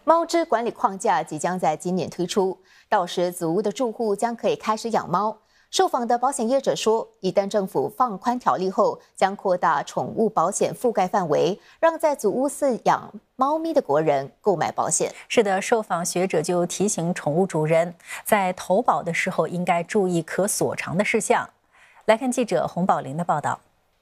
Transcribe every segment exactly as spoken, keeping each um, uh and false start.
猫只管理框架即将在今年推出，到时祖屋的住户将可以开始养猫。受访的保险业者说，一旦政府放宽条例后，将扩大宠物保险覆盖范围，让在祖屋饲养猫咪的国人购买保险。 是的，受访学者就提醒宠物主人，在投保的时候应该注意可索偿的事项。来看记者洪宝玲的报道。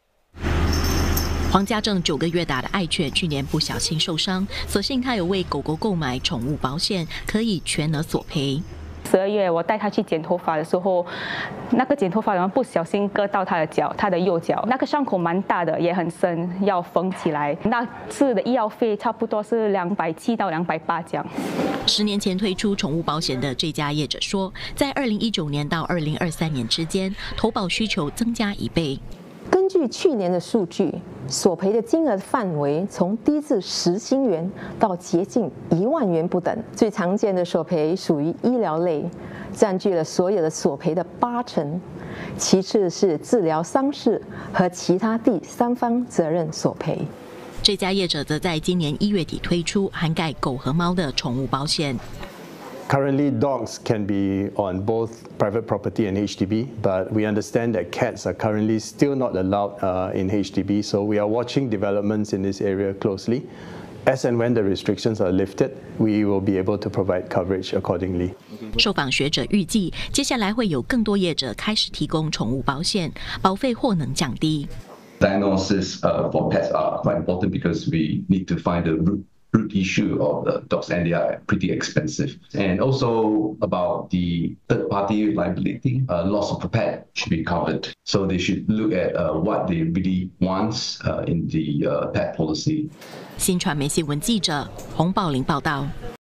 黄家正九个月大的爱犬去年不小心受伤，所幸他有为狗狗购买宠物保险，可以全额索赔。 十二月我带他去剪头发的时候，那个剪头发然后不小心割到他的脚，他的右脚，那个伤口蛮大的，也很深，要缝起来。那次的医药费差不多是两百七到两百八这样。 十年前推出宠物保险的这家业者说，在二零一九年到二零二三年之间，投保需求增加一倍。 根据去年的数据，索赔的金额范围从低至十新元到接近一万元不等。最常见的索赔属于医疗类，占据了所有的索赔的八成。其次是治疗伤势和其他第三方责任索赔。 这家业者则在今年一月底推出涵盖狗和猫的宠物保险。 Currently, dogs can be on both private property and H D B, but we understand that cats are currently still not allowed uh, in H D B, so we are watching developments in this area closely. As and when the restrictions are lifted, we will be able to provide coverage accordingly. 受访学者预计，接下来会有更多业者开始提供宠物保险，保费或能降低。 Diagnosis uh, for pets are quite important because we need to find the root. root issue of the dogs, and they are pretty expensive. And also about the third-party liability, uh, loss of a pet should be covered. So they should look at uh, what they really want uh, in the uh, pet policy. 新传媒新闻记者洪宝玲报道。